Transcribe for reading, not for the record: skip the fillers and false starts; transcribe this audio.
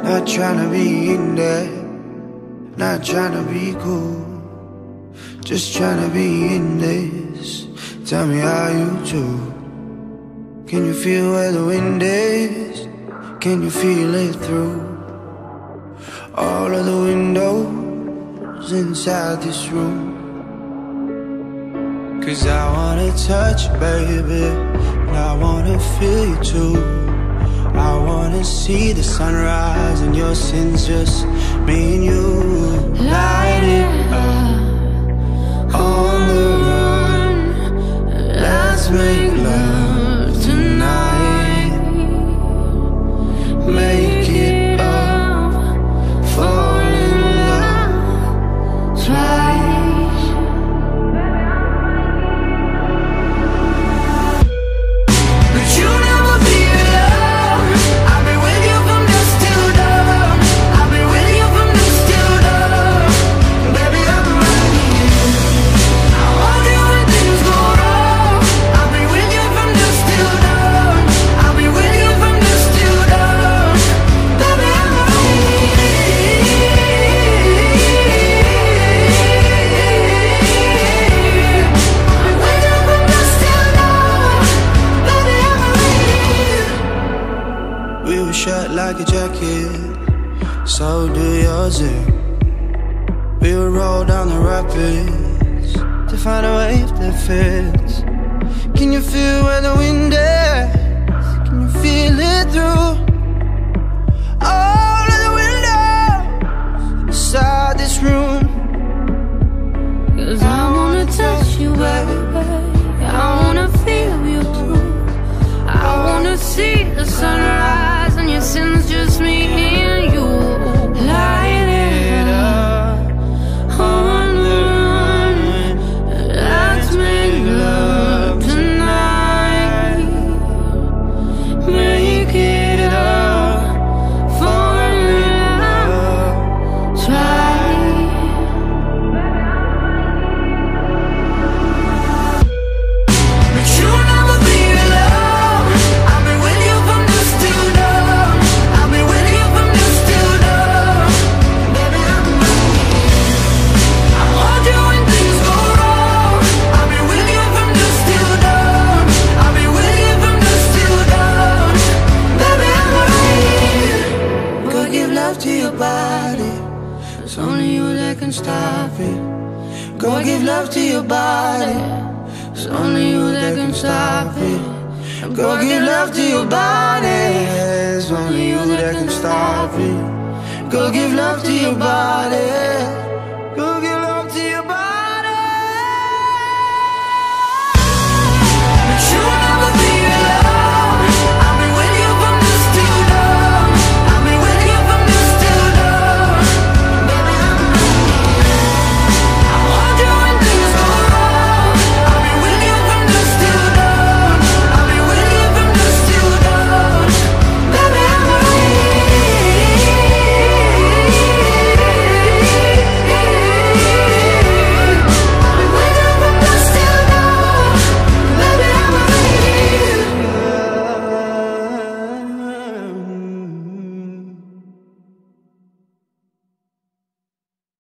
Not tryna be in there, not tryna be cool, just tryna be in this. Tell me how you do. Can you feel where the wind is? Can you feel it through all of the windows inside this room? 'Cause I wanna touch you, baby, and I wanna feel you too. I wanna see the sunrise and your sins, just me and you. Light it up on the run. Let's make love tonight. Make it up, fall in love twice. But you never be alone. I've been with you from dusk till dawn. I've been with you from dusk till dawn. Baby, I'm right here. I want you when things go wrong. I'll be with you from dusk till dawn. I'll be with you from dusk till dawn. Baby, I'm right here. I'll be with you from dusk till dawn. Baby, I'm right here. We were shut like a jacket, so do yours. We would roll down the rapids to find a wave that fits. Can you feel where the wind is? Can you feel it through all of the windows inside this room? 'Cause I wanna touch you, baby. I wanna feel you too. I wanna see the sunrise and your sins, just me and you. Light it up on the run. Let's make love tonight. Make it up, fall in love twice. But you'll never be alone. I've been with you from dusk till dawn. I've been with you from dusk till dawn. Baby, I'm right here. I want you when things go wrong. I've been with you from dusk till dawn. I've been with you from dusk till dawn. Baby, I'm right here. Go give love to your body. It's only you that can stop it. Go give love to your body. It's only you that can stop it. Go give love to your body. It's only you that can stop it. Go give love to your body.